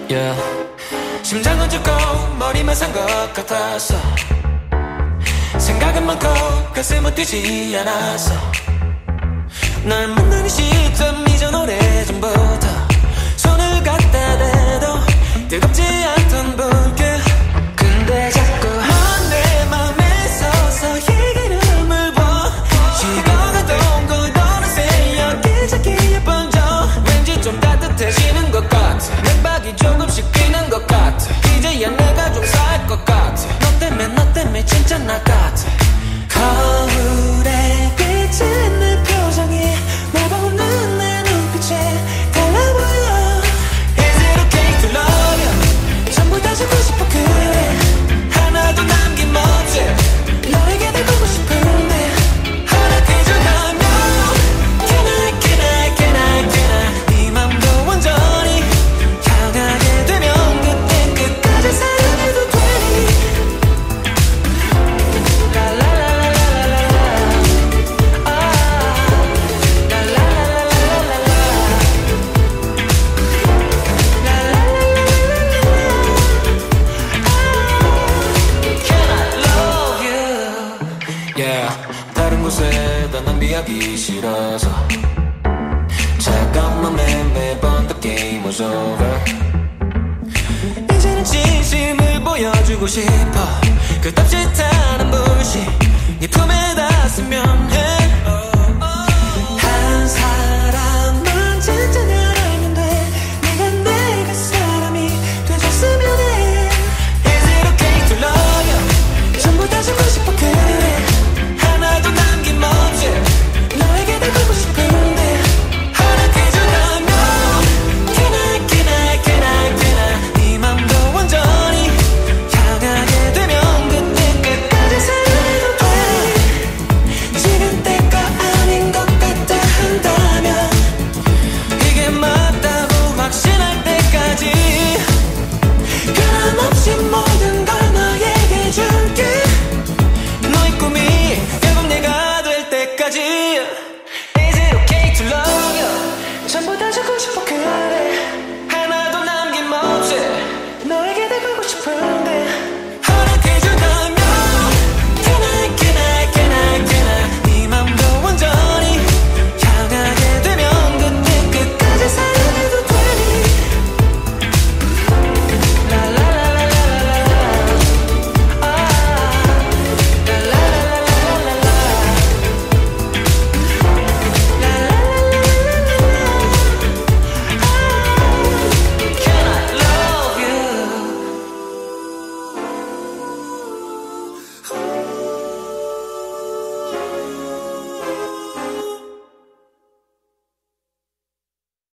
yeah. 심장은 죽고 머리만 산 것 같았어. 생각은 많고 가슴은 뛰지 않았어. 날 만나는 시점 이전 오래전부터 손을 갖다 대도 뜨겁지 않던 불길. 근데 자꾸 내 맘에 서서 이기름을 보. 식어가던 걸 어느새 여기저기에 번져. 왠지 좀 따뜻해지는 것 같아. 맥박이 조금씩 뛰는 것 같아. 이제야 내가 좀 살 것 같아. 너 때문에 진짜 나 같아. 거울에 비친 내 표정이 날 보는 내 눈빛에 달라 보여. Is it okay to love you? 전부 다 주고 싶어 그래. 하나도 남김없이 너에게 날 보고 싶은데 허락해준다면 Can I 네 맘도 완전히 향하게 되면 그땐 끝까지 사랑해도 되니. 다른 곳에 더 낭비하기 싫어서 차가운 맘에 매번 the game was over. 이제는 진심을 보여주고 싶어. 그 땀짓하는 불씨 네 품에 닿았으면 해.